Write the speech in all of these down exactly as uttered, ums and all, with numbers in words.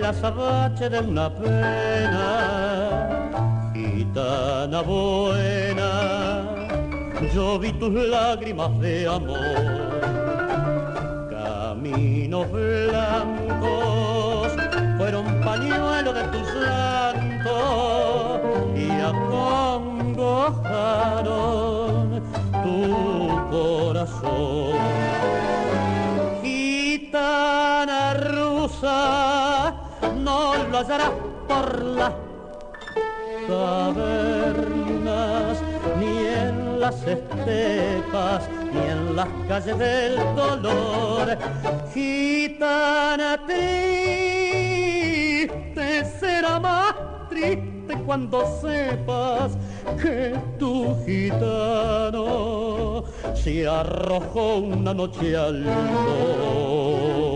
azabache de una pena. Gitana buena, yo vi tus lágrimas de amor, caminos blancos fueron pañuelo de tus llantos y acongojaron tu corazón. Gitana rusa, no lo hallarás por las tabernas, ni en las estepas, ni en las calles del dolor. Gitana triste, será más triste cuando sepas que tu gitano se arrojó una noche al mar.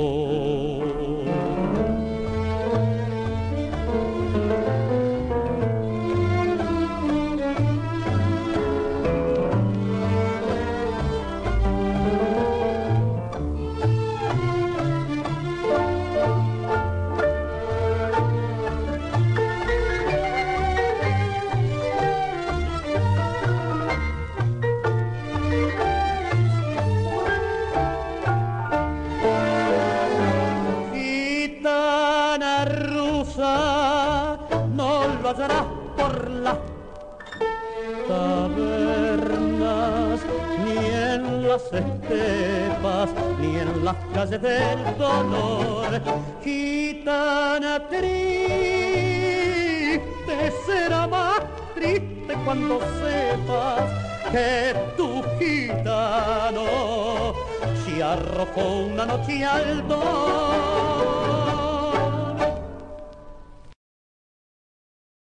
No lo hallarás por las tabernas, ni en las estepas, ni en las calles del dolor. Gitana triste, será más triste cuando sepas que tu gitano se arrojó una noche al dolor.